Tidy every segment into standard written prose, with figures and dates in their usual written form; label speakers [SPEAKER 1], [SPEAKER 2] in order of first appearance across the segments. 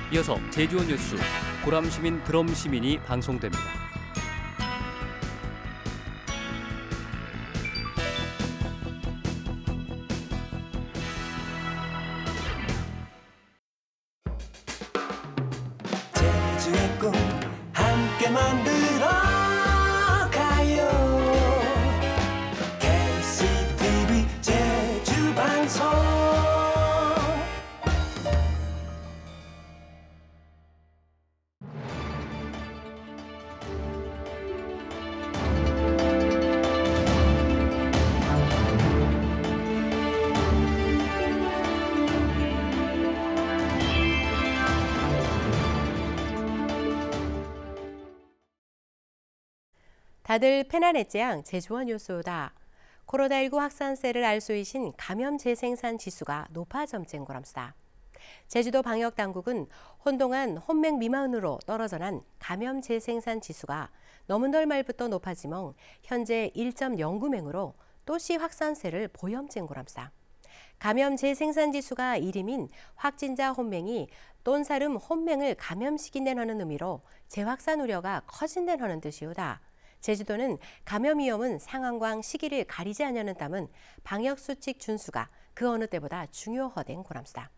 [SPEAKER 1] 이어서 제주어 뉴스 보람시민 드럼시민이 방송됩니다.
[SPEAKER 2] 제주의 꿈 함께 만들어 가요. KCTV 제주방송.
[SPEAKER 3] 다들 편안했지양 제주어 뉴스다. 코로나19 확산세를 알 쏘이신 감염 재생산 지수가 높아점쟁 거람스다. 제주도 방역당국은 혼동한 혼맥 미만으로 떨어져 난 감염 재생산 지수가 너문덜 말부터 높아지멍 현재 1.09맹으로 또시 확산세를 보염쟁 거람스다. 감염 재생산 지수가 1임인 확진자 혼맹이 똔사름 혼맹을 감염시킨다는 하는 의미로 재확산 우려가 커진다는 하는 뜻이오다. 제주도는 감염 위험은 상황과 시기를 가리지 않냐는 땀은 방역수칙 준수가 그 어느 때보다 중요하된 고람수다.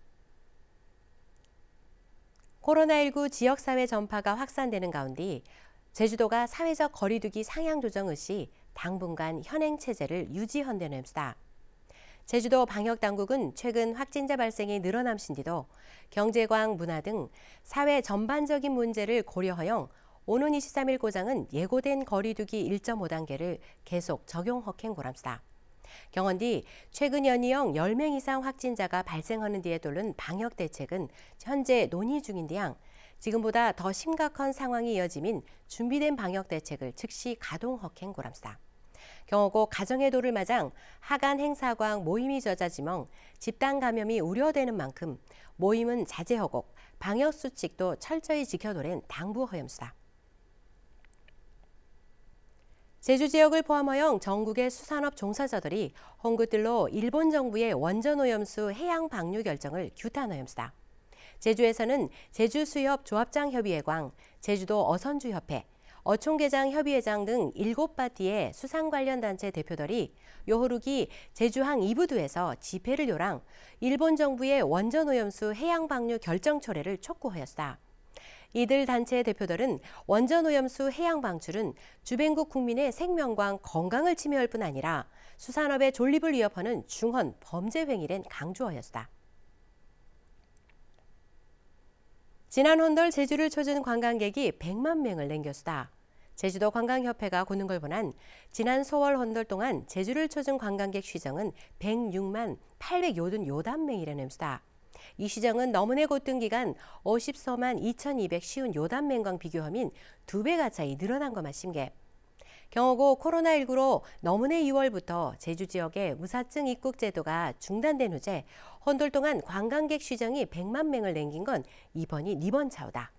[SPEAKER 3] 코로나19 지역사회 전파가 확산되는 가운데 제주도가 사회적 거리두기 상향 조정의 시 당분간 현행체제를 유지한다는 햄스다. 제주도 방역당국은 최근 확진자 발생이 늘어남신디도 경제광, 문화 등 사회 전반적인 문제를 고려하여 오는 23일 고장은 예고된 거리두기 1.5단계를 계속 적용허행 고람스다. 경원디 최근 연이형 10명 이상 확진자가 발생하는 뒤에 돌른 방역 대책은 현재 논의 중인데양 지금보다 더 심각한 상황이 이어지민 준비된 방역 대책을 즉시 가동허행 고람스다. 경호고 가정의 도를 마장 하간 행사광 모임이 잦아지멍 집단 감염이 우려되는 만큼 모임은 자제하고 방역 수칙도 철저히 지켜도랜 당부허염수다. 제주 지역을 포함하여 전국의 수산업 종사자들이 홍구뜰로 일본 정부의 원전오염수 해양 방류 결정을 규탄하였습니다. 제주에서는 제주수협 조합장협의회광, 제주도 어선주협회, 어촌계장협의회장 등 7바티의 수상 관련 단체 대표들이 요호루기 제주항 2부두에서 집회를 요랑 일본 정부의 원전오염수 해양 방류 결정 철회를 촉구하였습니다. 이들 단체 대표들은 원전오염수 해양 방출은 주변국 국민의 생명과 건강을 침해할 뿐 아니라 수산업의 존립을 위협하는 중헌 범죄 행위란 강조하였다. 지난 헌돌 제주를 초준 관광객이 100만 명을 남겼다. 제주도 관광협회가 고는 걸 보난 지난 소월 헌돌 동안 제주를 초준 관광객 시정은 106만 884명이라는 햄스다. 이 시정은 너무내 곧든 기간 54만 2,250 요단맹광 비교하면 2배 가까이 늘어난 것만 심게. 경호고 코로나19로 너무내 2월부터 제주 지역의 무사증 입국 제도가 중단된 후제 헌돌 동안 관광객 시정이 100만 명을 남긴 건 이번이 2번 차오다.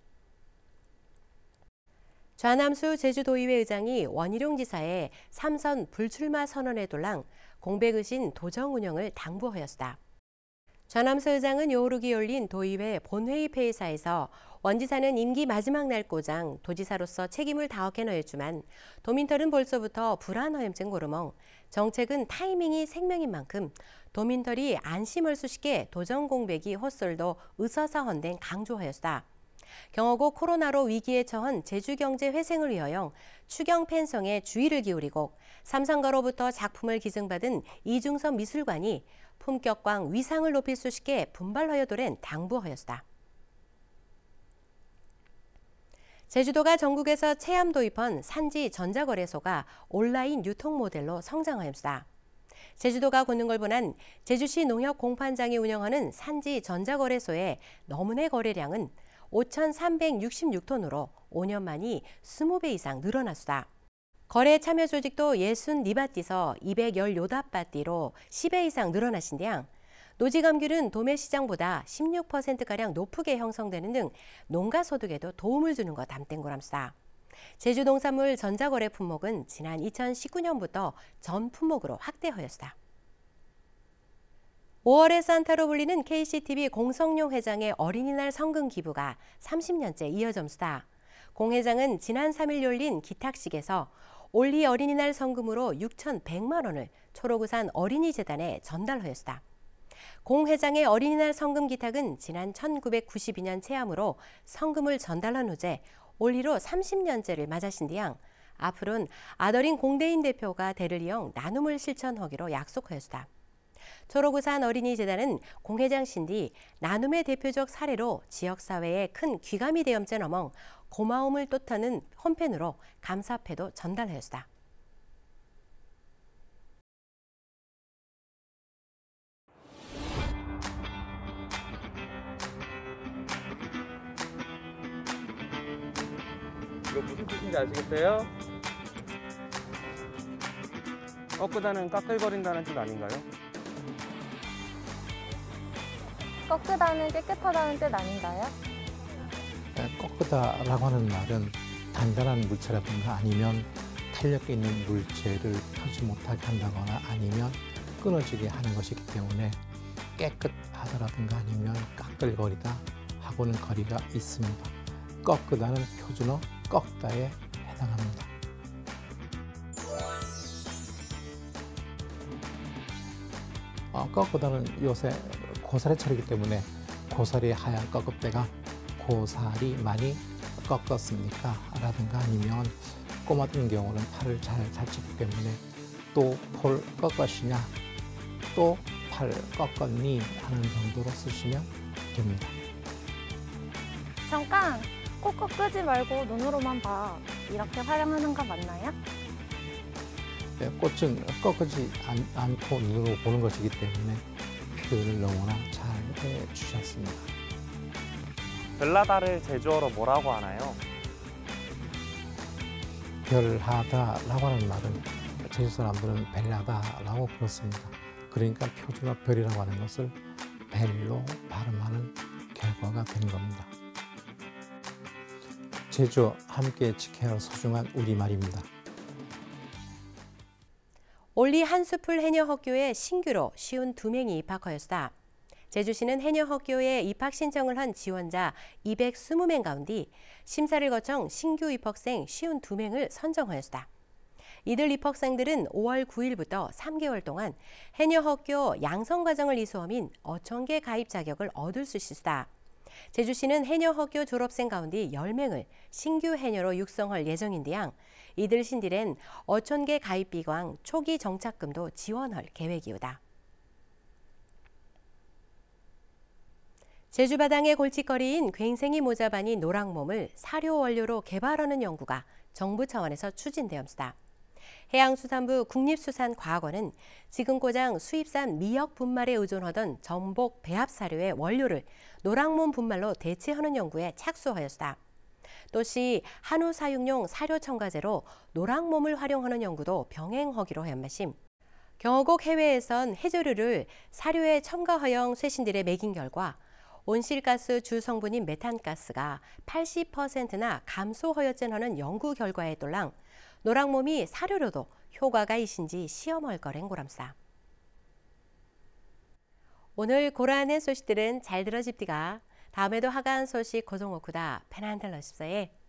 [SPEAKER 3] 좌남수 제주도의회 의장이 원희룡 지사의 3선 불출마 선언에 돌랑 공백의신 도정 운영을 당부하였다. 좌남수 의장은 요호루기 열린 도의회 본회의 폐의사에서 원 지사는 임기 마지막 날 고장 도지사로서 책임을 다하게 너했지만 도민털은 벌써부터 불안허염증 고르멍 정책은 타이밍이 생명인 만큼 도민털이 안심을 수식해 도정 공백이 헛설도 의서사헌된 강조하였다. 경호고 코로나로 위기에 처한 제주경제 회생을 위하여 추경 편성에 주의를 기울이고 삼성가로부터 작품을 기증받은 이중섭 미술관이 품격과 위상을 높일 수 있게 분발하여도록 당부하였다. 제주도가 전국에서 체험 도입한 산지 전자거래소가 온라인 유통 모델로 성장하였다. 제주도가 고는 걸 보난 제주시 농협공판장이 운영하는 산지 전자거래소의 너문의 거래량은 5,366톤으로 5년 만이 20배 이상 늘어났다. 거래 참여 조직도 64바띠서 210요답바띠로 10배 이상 늘어나신데양 노지 감귤은 도매 시장보다 16%가량 높게 형성되는 등 농가 소득에도 도움을 주는 것 담땡 거람싸. 제주 농산물 전자거래 품목은 지난 2019년부터 전 품목으로 확대하였다. 5월의 산타로 불리는 KCTV 공성용 회장의 어린이날 성금 기부가 30년째 이어점수다. 공 회장은 지난 3일 열린 기탁식에서 올리 어린이날 성금으로 6,100만 원을 초록우산 어린이재단에 전달하였다. 공 회장의 어린이날 성금 기탁은 지난 1992년 체험으로 성금을 전달한 후제 올리로 30년째를 맞아신 뒤양 앞으로는 아더린 공대인 대표가 대를 이용 나눔을 실천하기로 약속하였다. 초록우산 어린이재단은 공 회장 신디 나눔의 대표적 사례로 지역사회에 큰 귀감이 되엄째 넘어 고마움을 뜻하는 홈팬으로 감사패도 전달하였다.
[SPEAKER 4] 이거 무슨 뜻인지 아시겠어요? 꺾으다는 까끌거린다는 뜻 아닌가요?
[SPEAKER 5] 꺾으다는 깨끗하다는 뜻 아닌가요?
[SPEAKER 6] 꺾으다라고 하는 말은 단단한 물체라든가 아니면 탄력 있는 물체를 펴지 못하게 한다거나 아니면 끊어지게 하는 것이기 때문에 깨끗하다라든가 아니면 까끌거리다 하고는 거리가 있습니다. 꺾으다는 표준어 꺾다에 해당합니다. 꺾으다는 요새 고사리철이기 때문에 고사리 하얀 꺾읍대가 고사리 많이 꺾었습니까? 라든가 아니면 꼬마들인 경우는 팔을 잘 다치기 때문에 또 폴 꺾었으냐 또 팔 꺾었니 하는 정도로 쓰시면 됩니다.
[SPEAKER 5] 잠깐! 꼭 꺾지 말고 눈으로만 봐. 이렇게 활용하는 거 맞나요?
[SPEAKER 6] 꽃은 꺾지 않고 눈으로 보는 것이기 때문에 표현을 너무나 잘 해주셨습니다.
[SPEAKER 4] 별나다를 제주어로 뭐라고 하나요?
[SPEAKER 6] 별하다라고 하는 말은 제주 사람들은 벨라다라고 그렇습니다. 그러니까 표준어 별이라고 하는 것을 벨로 발음하는 결과가 된 겁니다. 제주 함께 지켜야 할 소중한 우리말입니다.
[SPEAKER 3] 올리 한수풀 해녀학교에 신규로 52명이 입학하였다. 제주시는 해녀학교에 입학 신청을 한 지원자 220명 가운데 심사를 거쳐 신규 입학생 52명을 선정하였다. 이들 입학생들은 5월 9일부터 3개월 동안 해녀학교 양성과정을 이수하민 어촌계 가입 자격을 얻을 수 있다. 제주시는 해녀학교 졸업생 가운데 10명을 신규 해녀로 육성할 예정인데양 이들 신딜엔 어촌계 가입비광 초기 정착금도 지원할 계획이오다. 제주 바당의 골칫거리인 괭생이 모자반이 노랑몸을 사료 원료로 개발하는 연구가 정부 차원에서 추진되었습니다. 해양수산부 국립수산과학원은 지금 고장 수입산 미역 분말에 의존하던 전복 배합 사료의 원료를 노랑몸 분말로 대체하는 연구에 착수하였다. 또시 한우 사육용 사료 첨가제로 노랑몸을 활용하는 연구도 병행하기로 한마심. 경호국 해외에선 해조류를 사료에 첨가하여 쇠신들에 먹인 결과 온실가스 주 성분인 메탄가스가 80%나 감소하였다는 연구 결과에 따라 노랑몸이 사료로도 효과가 있은지 시험할 거란 고람싸. 오늘 고라하는 소식들은 잘 들어집디가. 다음에도 하간 소식 고정오쿠다 페난들 러십서에